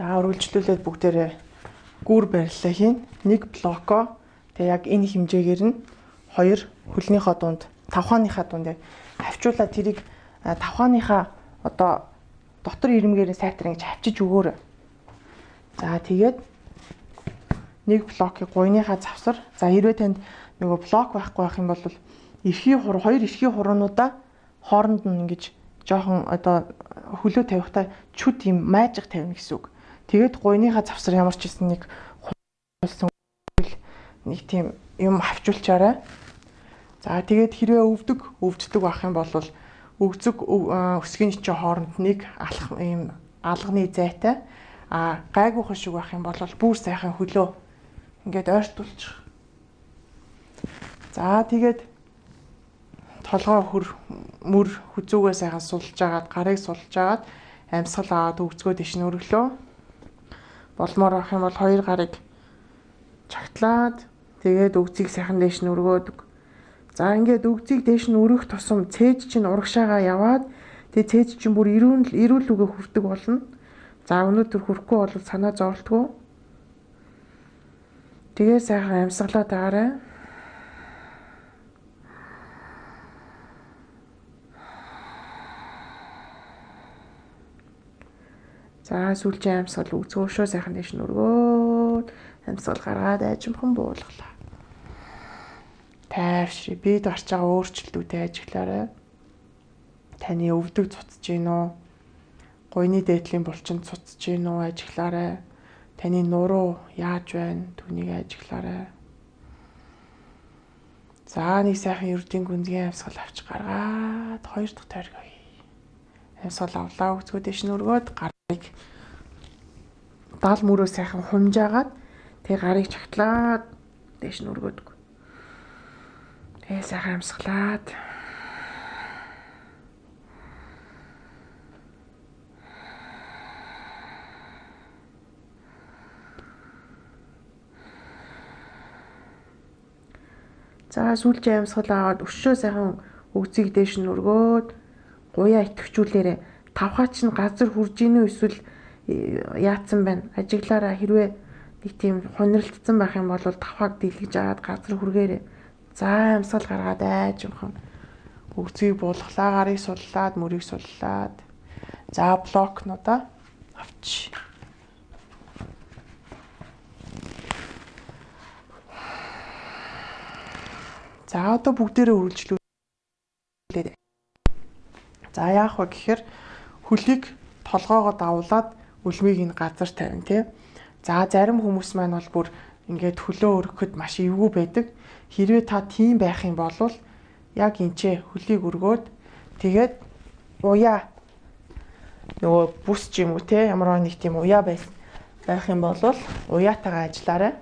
За үргэлжлүүлээд бүгдээрээ гүр бариллаа хийн. 1 блоко. Тэгээ яг энэ хэмжээгээр нь 2 хөлнийхөө дунд, 5 хааныхаа дунд яг хавчуулаад тэрийг 5 хааныхаа одоо дотор ирмгээрээ сайтар ингэж хавчиж өгөөрэй. За тэгээд 1 блокийг гуйныхаа завсар. За хэрвээ танд нөгөө блок байхгүй байх юм бол эрхий хур, 2 эрхий хуруунуудаа хооронд нь ингэж жоохон одоо хөлөө тавихтаа чүд юм майжих тавина гэсэн үг. Тэгээд гуйныхаа завсар ямар ч гэсэн нэг хулсан нэг тийм юм хавчуулчаарай. За тэгээд хэрвээ өвддөг байх юм бол өгзөг өсгийн чинь хооронд нэг алах юм алганы зайтай гайгүйхан шиг байх юм бол бүр сайхан хөлөө ингээд ойртуулчих. За тэгээд толгой мөр хүзүүгээ сайхан сулж агаад гарыг сулж агаад амьсгал аваад өгзгөө дэш нь өргөлөө. Болмоор авах юм бол 2 гарыг чагтлаад тэгээд өгзийг сайхан дэш нь өргөөдөг. За ингээд өгзийг дэш нь өргөх тусам цээж чинь урагшаагаа яваад тэгээд цээж чинь бүр эрүүл үгээ хүрдэг болно. За өнөөдөр хүрэхгүй бол санаа зовлтгоо. Тэгээ сайхан амьсгалаа даарай. За сүүлчийн амьсгал өгцөөгөө сайхан дэш нь өргөөд амьсгал гаргаад айжмхан буулгалаа. Тайвшрий. Бид орж байгаа өөрчлөлтүүдэд ажиглаарай. Таны өвдөг цуцж гин үү? Гуйны дээдлийн булчинд цуцж гин үү? Ажиглаарай. Таны нуруу яаж байна? Түүнийг ажиглаарай. За нэг сайхан ердийн гүнзгий амьсгал авч гаргаад 2 дахь тойрог авъя. Амьсгал авлаа өгцгөө дэш нь өргөөд гарыг дал мөрөө сайхан хумжаагаад тэг гарыг чагтлаад дэш нь өргөөдөг. Тэгээ сайхан амьсгалаад за сүүлчийн амьсгал аваад өшөө сайхан өгзийг дэш нь өргөөд гуяа итгэвчүүлээрээ тавхаач нь газар хурж ийнү эсвэл яатсан байна. Ажиглаараа хэрвээ нэг тийм хуниралдсан байх юм бол тавхааг дэлгэж аваад газар хүргээрээ. За амьсгал гаргаад айжмхан өгзгийг буулгалаа, гарыг суллаад, мөрийг суллаад. За блокнуудаа авч. За одоо бүгдээрээ үргэлжлүүлээд. За яах вэ гэхээр хөлийг толгоогоо давуулаад үлмийг энэ газар тавина тий. За зарим хүмүүс маань бол бүр ингээд хөлөө өргөхөд маш эвгүй байдаг. Хэрвээ та тийм байх юм бол яг энчээ хөлийг өргөөд тэгээд уяа нөгөө бүс ч юм уу тий ямар нэг тийм уяа байх юм бол уяатайгаа ажиллаарай.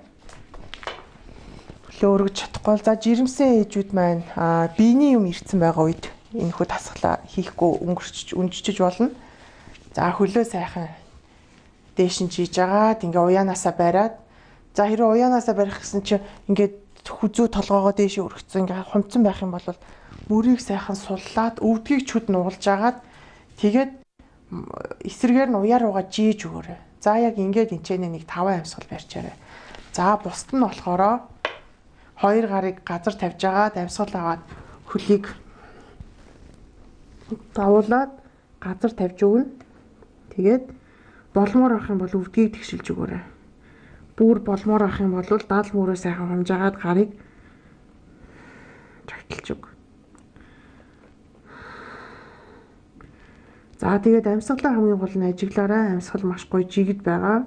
Хөлөө өргөж чадахгүй бол за жирэмсэн ээжүүд маань биений юм ирцэн байгаа үед энэ хүү тасглаа хийхгүй өнгөрчиж болно. За хөлөө сайхан дээш нь чийж агаад ингээ уяанаасаа бариад за хэрэв уяанаасаа барих гэсэн чинь ингээд хүзүү толгоогоо дээш өргөцсөн ингээ хумцсан байх юм бол мөрийг сайхан суллаад өвдгийг чүд нуулж агаад тэгээд эсрэгээр нь уяа руугаа жийж өгөөрэй. За яг ингээд энэчнээ нэг 5 амьсгал барьчаарай. За бусд нь болохоро 2 гарыг газар тавьж агаад амьсгал аваад хөлийг давуулаад газар тавьж өгнө. Тэгээд болмоор авах юм бол өвдгийг тэгшилж өгөөрэй. Бүр болмоор авах юм бол дал мөрөө сайхан хумжаагаад гарыг чагталж өг. За тэгээд амьсгалаа хамгийн гол нь ажиглаарай. Амьсгал маш гоё жигд байгаа.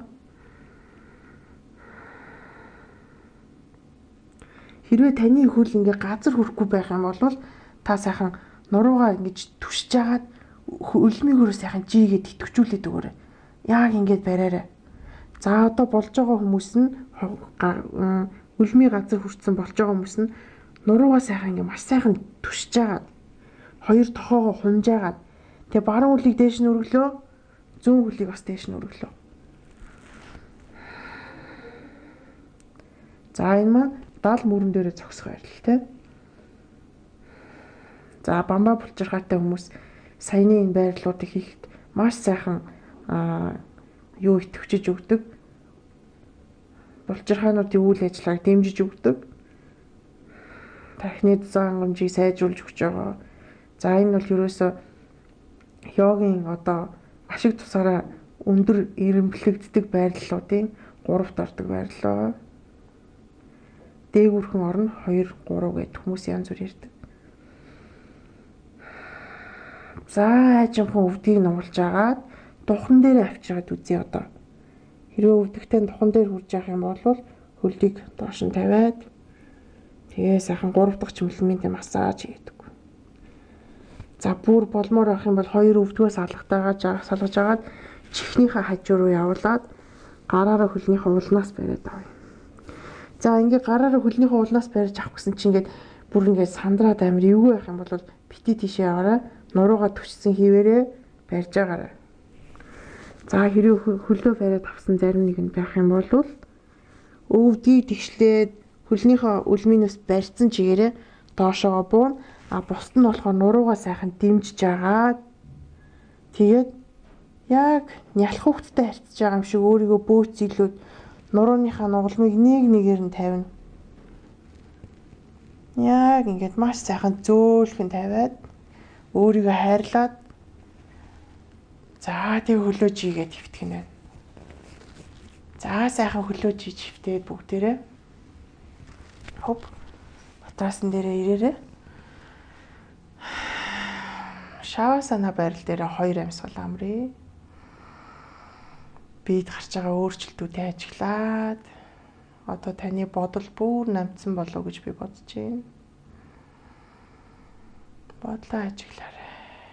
Хэрвээ таны хөл ингээ газар хүрэхгүй байх юм бол та сайхан нуруугаа ингэж түшиж агаад үлмигээрээ сайхан жигээд итгэвчүүлээд өгөөрэй. Яг ингэж бариарай. За одоо болж байгаа хүмүүс нь үлмий газар хүрсэн болж байгаа хүмүүс нь нуруугаа сайхан ингэ маш сайхан түшиж агаад 2 тохоогоо хумжаагаад тэгээ баруун хөлийг дээш нь өргөлөө, зүүн хөлийг бас дээш нь өргөлөө. За энэ маань дал мөрөн дээрээ зогсох байрлал тий. За бамбаа булчирхаатай хүмүүс саяны энэ байрлалуудыг хийхэд маш сайхан юу итгэвчиж өгдөг. Булчирхаануудын үйл ажиллагааг дэмжиж өгдөг. Тархины дизайн хангамжийг сайжруулж өгч байгаа. За энэ бол ерөөсөө йогийн одоо ашиг тусаараа өндөр эренблэгддэг байрлалуудын 3-т ордог байрлал байгаа. Дээгүүрхэн орно 2, 3 гэдэг хүмүүс янз бүр ярьдаг. За аажимхан өвдгийг нугалж агаад духан дээр авчираад үзье одоо. Хэрвээ өвдөгтэй духан дээр хурж явах юм бол хөлийг доош нь тавиад тэгээ сайхан 3 дахь чимлэмэнтэй массаж хийдэг. За бүр болмоор авах юм бол 2 өвдгөөс салгаж агаад чихнийхээ хажуу руу явуулаад гараараа хөлнийхээ улнаас бариад авъя. За ингээд гараараа хөлнийхээ улнаас барьж авах гэсэн чинь ингээд бүр ингээд сандраад амир эвгүй байх юм бол бити тийшээ яваараа нуруугаа төвчсөн хിവэрээ барьж агаарай. За хэрэг хөлөө бариад авсан зарим нэг нь байх юм бол өвдгийг тэгшлээд хөлнийхөө үлминээс барьсан чигээрээ доошоо буун бусд нь болохоор нуруугаа сайхан дэмжиж агаад тэгээд яг нялх хөвгттэй харьцаж байгаа юм шиг өөрийгөө бөөцөглөөд нурууныхаа нугалмыг нэг нэгээр нь тавина. Яг ингээд маш сайхан зөөлхөн тавиад өөрийгөө хайрлаад за тэг хөлөөж ийгээд хөвтгөх нь байна. За сайхан хөлөөж ийж хөвтээд бүгдээрээ хоп батраасан дээрээ ирээрээ. Шавасана байрал дээрээ 2 амьсгал амръя. Бид гарч байгаа өөрчлөлтүүдээ ажиглаад одоо таны бодол бүр намцсан болов уу гэж би бодож байна. Бодлоо ажиглаарай.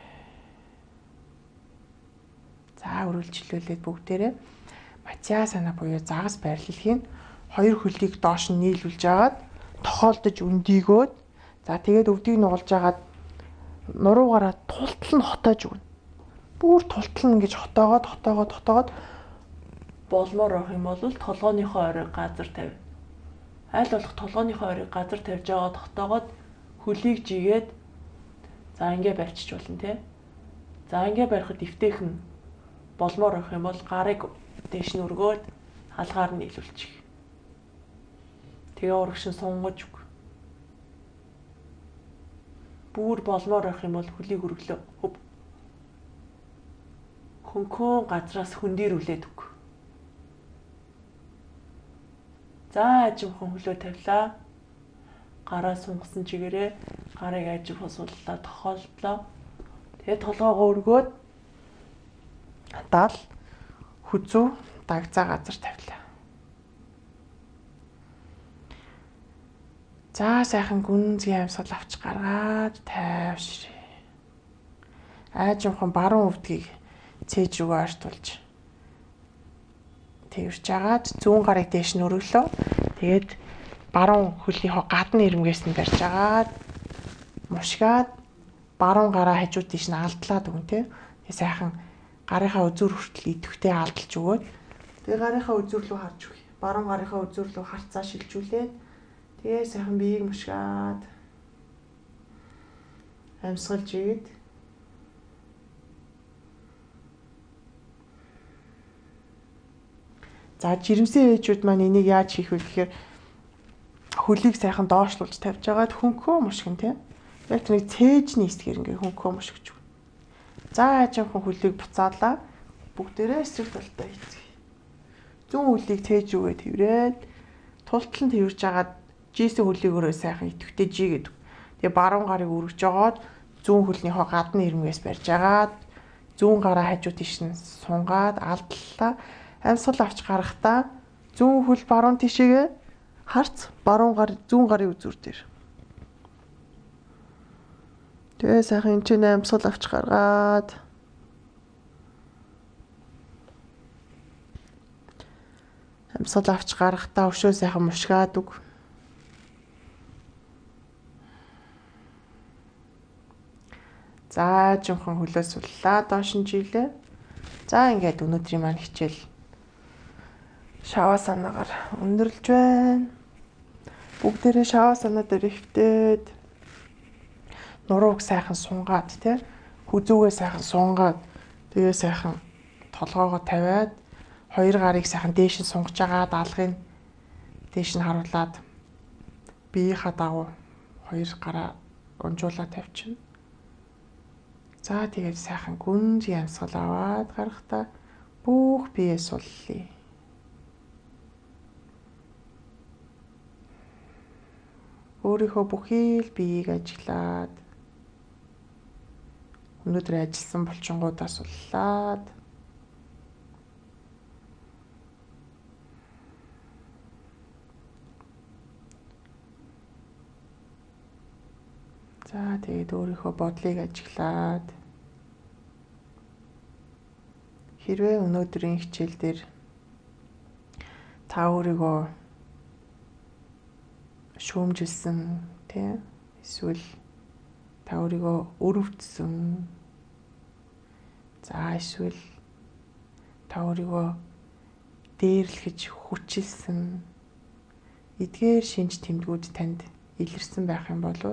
За үргэлжлүүлээд бүгдээрээ матиа санаа буюу загас байрлалын 2 хөлийг доош нь нийлүүлж агаад тохиолдож өндийгөөд за тэгээд өвдгийг нугалж агаад нуруугаараа тултал нь хотоож өгнө. Бүр тултал нь ингэж хотоогоод болмоор авах юм бол толгойнхоо оройг газар тавь. Аль болох толгойнхоо оройг газар тавьж аваад хотоогоод хөлийг жигээд за ингээ барьчих болно те. За ингээ барихад эвтэйхэн болмоор авах юм бол гарыг дээш нь өргөөд халгаар нь нийлүүлчих. Тэгээ урагшин сунгаж өг. Бүр болмоор авах юм бол хөлийг өргөлөө. Хөв. Хөнхөн газраас хөндийрүүлээд өг. За ажимхан хөлөө тавилаа. Гараа сунгасан чигээрээ гарыг ажиг хосууллаа тохиолдлоо. Тэгээ толгоогоо өргөөд даал хүзүү дагцаа газар тавилаа. За сайхан гүнзгий амьсгал авч гаргаад тайвшрээ. Аажимхан баруун өвдгийг цээж рүүгээ ортулж тэрж агаад зүүн гарыг дээш нь өргөлөө. Тэгээд баруун хөлийнхөө гадны ирмгээс нь барьж агаад мушгаад баруун гараа хажууд тийш нь алдлаад өгнө те. Тэгээ сайхан гарынхаа үзүүр хүртэл идэвхтэй алдалж өгөөд тэгээ гарынхаа үзүүр рүү харж өгье. Баруун гарынхаа үзүүр рүү харцаа шилжүүлээд тэгээ сайхан биеийг мушгаад амьсгалж ийгээд за жирэмсэн ээжүүд маань энийг яаж хийх вэ гэхээр хөлийг сайхан доошлуулж тавьж агаад хөнхөө мушгин тийм. Яг тэр нэг цээжний хэсгээр ингээ хөнхөө мушгиж өгнө. За аажимхан хөлийг буцаалаа. Бүгдээрээ эсрэг талдаа хийцгээе. Зүүн хөлийг цээж өгөө тэрээд тултал нь тэрж агаад жийсэн хөлийгөө сайхан идэвхтэй жигээд. Тэгээ баруун гарыг өргөж жогоод зүүн хөлнийхөө гадны ирмгээс барьж агаад зүүн гараа хажуу тийш нь сунгаад алдлаа. Амьсгал авч гарахдаа зүүн хөл баруун тишээгээ харц баруун гар зүүн гарын үзүүр дээр. Тэгээ сайхан энэ чинь амьсгал авч гаргаад амьсгал авч гарахдаа өшөө сайхан мушгаад үг. За жинхэнэ хөлөө суллаа доош нь жилээ. За ингээд өнөөдрийн маань хичээл шавасанагаар өндөрлж байна. Бүгдээрээ шавасана дээр хөвтөөд нурууг сайхан сунгаад тий хүзүүгээ сайхан сунгаад тэгээ сайхан толгоогоо тавиад Хоёр гарыг сайхан дээш нь сунгаж байгаа даалгыг дээш нь харуулад биеийнхаа дагуу хоёр гараа унжуулаад тавьчихна. За тэгээд сайхан гүнж ямсгал аваад гарахдаа бүх биеэ суллая. Өөрийнхөө бүхий л биеийг ажиглаад өнөөдөр ажилласан булчингуудаа суллаад за тэгээд өөрийнхөө бодлыг ажиглаад хэрвээ өнөөдрийн хичээл дээр та өөрийгөө шүүмжилсэн тийм эсвэл та өөрийгөө өрөвдсөн за эсвэл та өөрийгөө дээрлэхэж хүчилсэн эдгээр шинж тэмдгүүд танд илэрсэн байх юм бол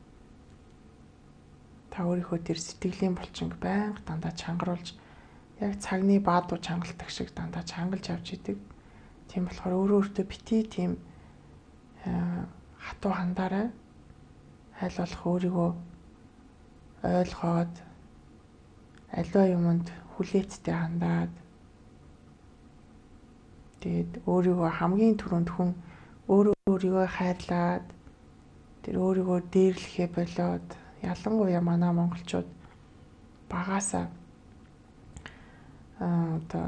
та өөрийнхөө тэр сэтгэлийн булчинг байнга дандаа чангаруулж яг цагны баадуу чангалдаг шиг дандаа чангалж авч идэг. Тийм болохоор өөртөө битгий тийм хатуу хандаарай. Аль болох өөрийгөө ойлгоод аливаа юмд хүлээцтэй хандаад тэгээд өөрийгөө хамгийн түрүүнд хүн өөрийгөө хайрлаад тэр өөрийгөө дээрлэхээ болоод ялангуяа манай монголчууд багаасаа одоо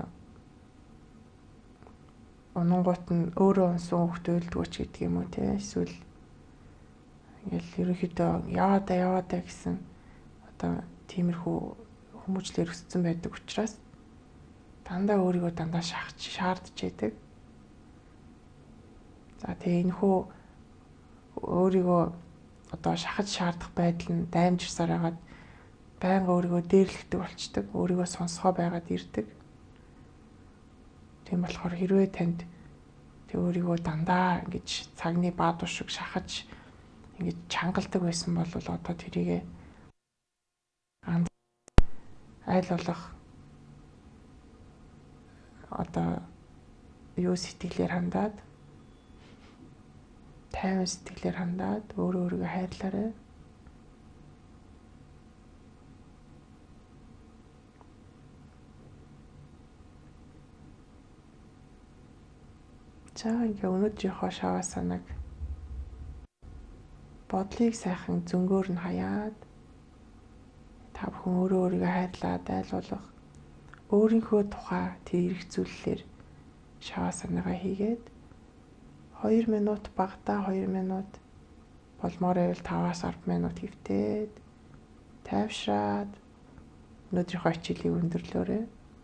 унангуут нь өөрөө унсан хүүхдээ үлдгөөч гэдэг юм уу те эсвэл ингээл ерөнхийдөө яваадаа гэсэн одоо тиймэрхүү хүмүүжлэр өссөн байдаг учраас дандаа өөрийгөө дандаа шаардж яадаг. За тэгээ энэхүү өөрийгөө одоо шахаж шаардах байдал нь даймжирсаар хагаад байнга өөрийгөө дээрлэхдэг болчдөг. Өөрийгөө сонсгоо байгаад ирдэг. Тийм болохоор хэрвээ танд тэг өөрийгөө дандаа ингэж цагны баадуу шиг шахаж ингэж чангалдаг байсан бол одоо тэрийг айл болох одоо юу сэтгэлээр хандаад тайван сэтгэлээр хандаад өөрийгөө хайрлаарай. За ингээ өнөөдрийнхөө шаваасанаг бодлыг сайхан зөнгөөр нь хаяад та бүхэн өөрийгөө хайрлаад айл болох өөрийнхөө тухай тэр их зүйлээр шаваасанагаа хийгээд 2 минут багтаа 2 минут болмоор байвал 5-аас 10 минут хөвтөөд тайвшраад өнөөдрийнхөө хичээлийг өндөрлөөрэй.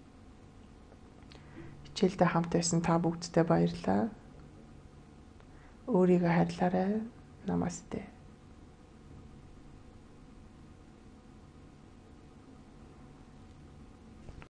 Хичээлдээ хамт байсан та бүгдтэй баярлалаа. Өөрийгөө хайрлаарай. Намасте.